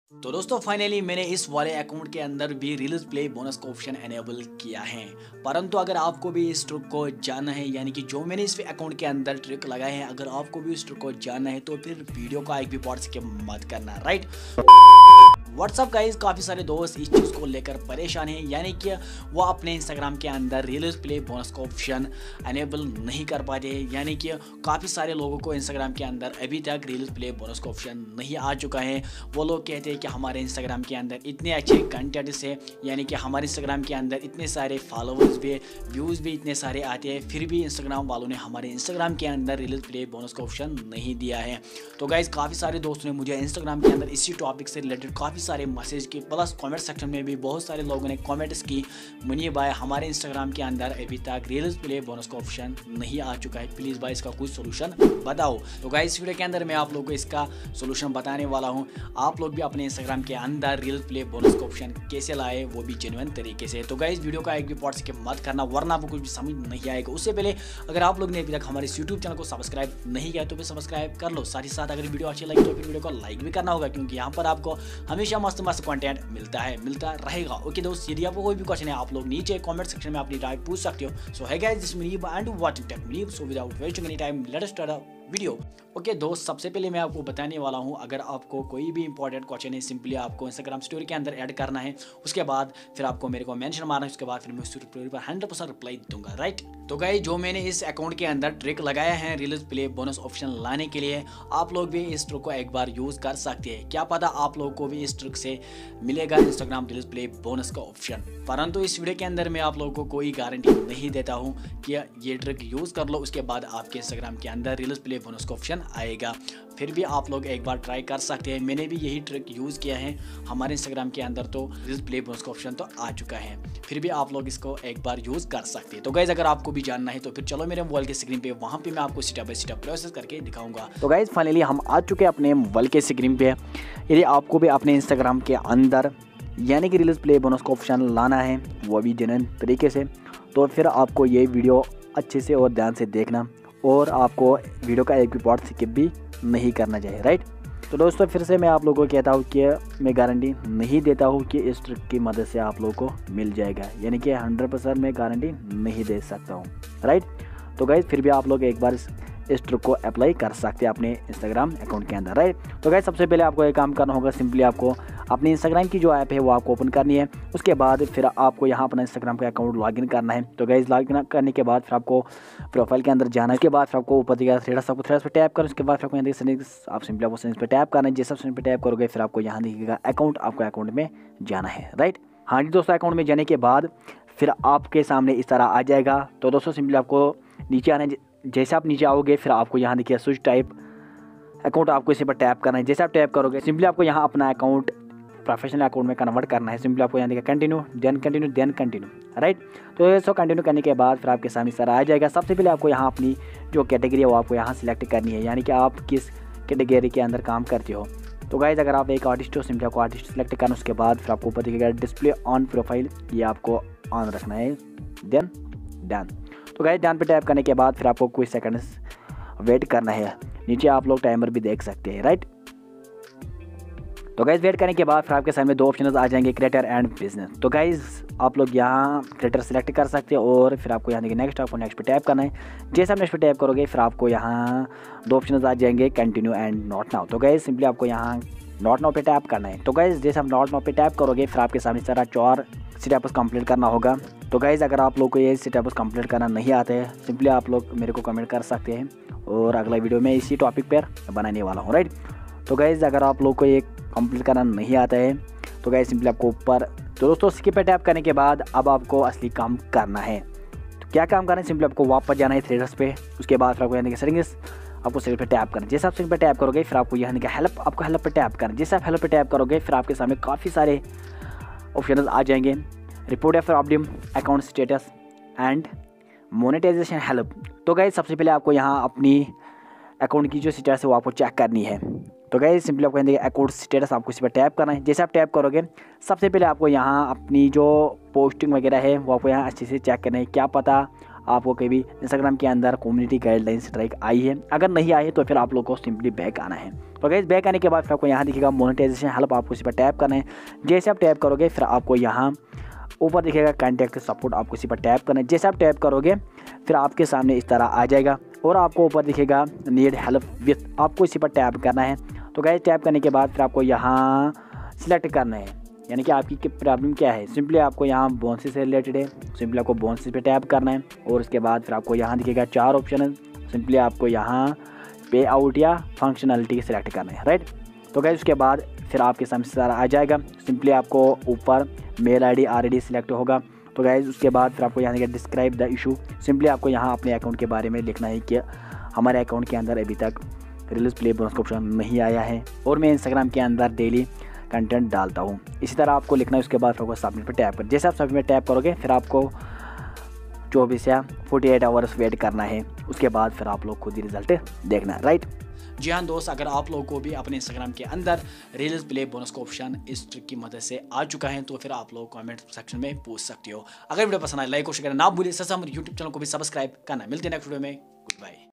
तो दोस्तों फाइनली मैंने इस वाले अकाउंट के अंदर भी रील्स प्ले बोनस का ऑप्शन एनेबल किया है। परंतु अगर आपको भी इस ट्रिक को जानना है, यानी कि जो मैंने इस अकाउंट के अंदर ट्रिक लगाए हैं, अगर आपको भी इस ट्रिक को जानना है तो फिर वीडियो का एक भी पार्ट स्किप मत करना, राइट। व्हाट्सअप गाइस, काफ़ी सारे दोस्त इस चीज़ को लेकर परेशान हैं, यानी कि वो अपने इंस्टाग्राम के अंदर रील्स प्ले बोनस का ऑप्शन एनेबल नहीं कर पाते हैं। यानी कि काफ़ी सारे लोगों को इंस्टाग्राम के अंदर अभी तक रील्स प्ले बोनस का ऑप्शन नहीं आ चुका है। वो लोग कहते हैं कि हमारे इंस्टाग्राम के अंदर इतने अच्छे कंटेंट्स है, यानी कि हमारे इंस्टाग्राम के अंदर इतने सारे फॉलोअर्स भी, व्यूज़ भी इतने सारे आते हैं, फिर भी इंस्टाग्राम वालों ने हमारे इंस्टाग्राम के अंदर रील्स प्ले बोनस का ऑप्शन नहीं दिया है। तो गाइज काफ़ी सारे दोस्तों ने मुझे इंस्टाग्राम के अंदर इसी टॉपिक से रिलेटेड काफ़ी सारे मैसेज की, प्लस कमेंट सेक्शन में भी बहुत सारे लोगों ने कमेंट्स की, मुनीर भाई हमारे इंस्टाग्राम के अंदर अभी तक रील्स प्ले बोनस का ऑप्शन नहीं आ चुका है, प्लीज़ भाई इसका कुछ सोल्यूशन बताओ। तो गाइस इस वीडियो के अंदर मैं आप लोगों को इसका सोल्यूशन बताने वाला हूं। आप लोग भी अपने इंस्टाग्राम के अंदर रील्स प्ले बोनस का ऑप्शन कैसे लाए, वो भी जेन्युइन तरीके से। तो गाइस वीडियो का एक भी पार्ट स्किप मत करना, वरना आपको कुछ भी समझ नहीं आएगा। उससे पहले अगर आप लोग ने अभी तक हमारे यूट्यूब चैनल को सब्सक्राइब नहीं किया तो फिर सब्सक्राइब कर लो। साथ ही साथ अगर वीडियो अच्छी लगी तो फिर वीडियो को लाइक भी करना होगा, क्योंकि यहाँ पर आपको हमेशा मस्त मस्त कंटेंट मिलता रहेगा। ओके दोस्त, यदि आपको कोई भी क्वेश्चन है आप लोग नीचे कमेंट सेक्शन में अपनी राय पूछ सकते हो। सो है guys, this Munib and what you tech Munib. So without wasting any time let us start the video. Okay दोस्त, सबसे पहले मैं आपको बताने वाला हूं, अगर आपको कोई भी इंपॉर्टेंट क्वेश्चन है सिंपली आपको इंस्टाग्राम स्टोरी के अंदर ऐड करना है। उसके बाद फिर आपको मेरे को मेंशन मारना है, उसके बाद फिर मैं उस स्टोरी पर 100% रिप्लाई दूंगा, राइट। तो गाइस जो मैंने इस अकाउंट के अंदर ट्रिक लगाया है रील्स प्ले बोनस ऑप्शन लाने के लिए, आप लोग भी इस ट्रिक को एक बार यूज़ कर सकते हैं। क्या पता आप लोगों को भी इस ट्रिक से मिलेगा इंस्टाग्राम रील्स प्ले बोनस का ऑप्शन। परंतु इस वीडियो के अंदर मैं आप लोगों को कोई गारंटी नहीं देता हूँ कि ये ट्रिक यूज़ कर लो उसके बाद आपके इंस्टाग्राम के अंदर रील्स प्ले बोनस का ऑप्शन आएगा। फिर भी आप लोग एक बार ट्राई कर सकते हैं। मैंने भी यही ट्रिक यूज़ किया है, हमारे इंस्टाग्राम के अंदर तो रील्स प्ले बोनस का ऑप्शन तो आ चुका है। फिर भी आप लोग इसको एक बार यूज़ कर सकते हैं। तो गाइज अगर आपको भी जानना है तो फिर चलो मेरे मोबाइल के स्क्रीन पे, वहाँ पे मैं आपको स्टेप बाय स्टेप प्रोसेस करके दिखाऊंगा। तो गाइज फाइनली हम आ चुके हैं अपने मोबाइल के स्क्रीन पे। यदि आपको भी अपने इंस्टाग्राम के अंदर यानी कि रील्स प्ले बोनस का ऑप्शन लाना है, वो भी जेन्युइन तरीके से, तो फिर आपको ये वीडियो अच्छे से और ध्यान से देखना, और आपको वीडियो का एक भी पार्ट स्किप भी नहीं करना चाहिए, राइट। तो दोस्तों फिर से मैं आप लोगों को कहता हूँ कि मैं गारंटी नहीं देता हूँ कि इस ट्रिक की मदद से आप लोगों को मिल जाएगा, यानी कि 100% मैं गारंटी नहीं दे सकता हूँ, राइट। तो गाइस फिर भी आप लोग एक बार इस ट्रिक को अप्लाई कर सकते हैं अपने इंस्टाग्राम अकाउंट के अंदर, राइट। तो गाइस सबसे पहले आपको एक काम करना होगा, सिंपली आपको अपनी इंस्टाग्राम की जो ऐप है वो आपको ओपन करनी है। उसके बाद फिर आपको यहाँ अपना इंस्टाग्राम का अकाउंट लॉगिन करना है। तो गाइस लॉगिन करने के बाद फिर आपको प्रोफाइल के अंदर जाना है। उसके बाद फिर आपको ऊपर दिया थ्रेड्स, आपको थ्रेड्स पे टैप करना। उसके बाद फिर आपको यहाँ सेटिंग्स, आप सिंपली आपको सेटिंग्स पे टैप करना है। जैसे आप सेटिंग्स पे टैप करोगे फिर आपको यहाँ दिखेगा अकाउंट, आपको अकाउंट में जाना है, राइट। हाँ जी दोस्तों, अकाउंट में जाने के बाद फिर आपके सामने इस तरह आ जाएगा। तो दोस्तों सिंपली आपको नीचे आना है। जैसे आप नीचे आओगे फिर आपको यहाँ देखिए स्विच टाइप अकाउंट, आपको इसी पर टैप करना है। जैसे आप टैप करोगे सिंपली आपको यहाँ अपना अकाउंट प्रोफेशनल अकाउंट में कन्वर्ट करना है। सिंपली आपको यहाँ देखिए कंटिन्यू देन कंटिन्यू, राइट। तो ये सब कंटिन्यू करने के बाद फिर आपके सामने सारा आ जाएगा। सबसे पहले आपको यहाँ अपनी जो कैटेगरी है वो आपको यहाँ सिलेक्ट करनी है, यानी कि आप किस कैटेगरी के अंदर काम करते हो। तो गाइज अगर आप एक आर्टिस्ट हो, सिंपली आपको आर्टिस्ट सिलेक्ट करना। उसके बाद फिर आपको ऊपर दिखेगा डिस्प्ले ऑन प्रोफाइल, ये आपको ऑन रखना है, देन डन। तो गाइस डन पे टैप करने के बाद फिर आपको कुछ सेकंड्स वेट करना है। नीचे आप लोग टाइमर भी देख सकते हैं, राइट। तो गाइस वेट करने के बाद फिर आपके सामने दो ऑप्शंस आ जाएंगे, क्रिएटर एंड बिजनेस। तो गाइस आप लोग यहाँ क्रिएटर सेलेक्ट कर सकते हैं, और फिर आपको यहाँ देखिए नेक्स्ट, आपको नेक्स्ट पे टैप करना है। जैसे आप नेक्स्ट पे टैप करोगे फिर आपको यहाँ दो ऑप्शंस आ जाएंगे, कंटिन्यू एंड नॉट नाउ। तो गाइस सिंपली आपको यहाँ नॉट नाउ पे टैप करना है। तो गाइस जैसे आप नॉट नाउ पे टैप करोगे फिर आपके सामने सारा 4 स्टेप्स कंप्लीट करना होगा। तो गाइस अगर आप लोग को ये स्टेप्स कंप्लीट करना नहीं आते हैं, सिंपली आप लोग मेरे को कमेंट कर सकते हैं, और अगला वीडियो में इसी टॉपिक पर बनाने वाला हूँ, राइट। तो गाइस अगर आप लोग को ये कंप्लीट करना नहीं आता है तो गाइस सिंपली आपको ऊपर, तो दोस्तों स्किप पे टैप करने के बाद अब आपको असली काम करना है। तो क्या काम करना है, सिंपली आपको वापस जाना है थ्रेड्स पे। उसके बाद फिर आपको यहाँ देखिए सेटिंग्स, आपको सेटिंग पे टैप करना। जैसे आप सेटिंग पे टैप करोगे फिर आपको यहाँ देखिए हेल्प, आपको हेल्प पे टैप करना। जैसे आप हेल्प पे टैप करोगे फिर आपके सामने काफ़ी सारे ऑप्शन आ जाएंगे, रिपोर्ट या problem, account status and monetization help. तो गाइस सबसे पहले आपको यहाँ अपनी अकाउंट की जो स्टेटस है वो आपको चेक करनी है। तो गाइस सिंपली आपको देखिए अकाउंट स्टेटस, आपको इसी पर टैप करना है। जैसे आप टैप करोगे सबसे पहले आपको यहाँ अपनी जो पोस्टिंग वगैरह है वो आपको यहाँ अच्छे से चेक करना है। क्या पता आपको कभी इंस्टाग्राम के अंदर कम्युनिटी गाइडलाइन स्ट्राइक आई है। अगर नहीं आई है तो फिर आप लोग को सिंपली बैक आना है। तो गाइस बैक आने के बाद फिर आपको यहाँ दिखेगा मोनेटाइजेशन हेल्प, आपको इसी पर टैप करना है। जैसे आप टैप करोगे फिर आपको यहाँ ऊपर दिखेगा कॉन्टैक्ट सपोर्ट, आपको इसी पर टैप करना है। जैसे आप टैप करोगे फिर आपके सामने इस तरह आ जाएगा और आपको ऊपर दिखेगा नीड हेल्प विथ, आपको इसी पर टैप करना है। तो गाइस टैप करने के बाद फिर आपको यहाँ सिलेक्ट करना है, यानी कि आपकी प्रॉब्लम क्या है। सिंपली आपको यहाँ बोनसेस से रिलेटेड है, सिंपली आपको बोनसेस पे टैप करना है और उसके बाद फिर आपको यहाँ दिखेगा 4 ऑप्शन है। सिंपली आपको यहाँ पे आउट या फंक्शनलिटी सेलेक्ट करना है, राइट। तो गाइस उसके बाद फिर आपके सामने सारा आ जाएगा। सिंपली आपको ऊपर मेल आईडी ऑलरेडी सिलेक्ट होगा। तो गाइस उसके बाद फिर आपको यहाँ दिखेगा डिस्क्राइब द इशू, सिंपली आपको यहाँ अपने अकाउंट के बारे में लिखना है कि हमारे अकाउंट के अंदर अभी तक रिलीज प्ले बोनस का ऑप्शन नहीं आया है और मैं इंस्टाग्राम के अंदर डेली कंटेंट डालता हूँ। इसी तरह आपको लिखना है। उसके बाद फिर आपको सबमिट पर टैप कर, जैसे आप सबमिट टैप करोगे फिर आपको 24 या 48 आवर्स वेट करना है। उसके बाद फिर आप लोग खुद ही रिजल्ट देखना है, राइट। जी हाँ दोस्त, अगर आप लोगों को भी अपने इंस्टाग्राम के अंदर रिलीज प्ले बोनस का ऑप्शन इस ट्रिक की मदद से आ चुका है तो फिर आप लोग कमेंट सेक्शन में पूछ सकते हो। अगर वीडियो पसंद आए लाइक और शेयर करना ना भूलिए, साथ हमारे यूट्यूब चैनल को भी सब्सक्राइब करना। मिलते हैं नेक्स्ट वीडियो में, गुड बाय।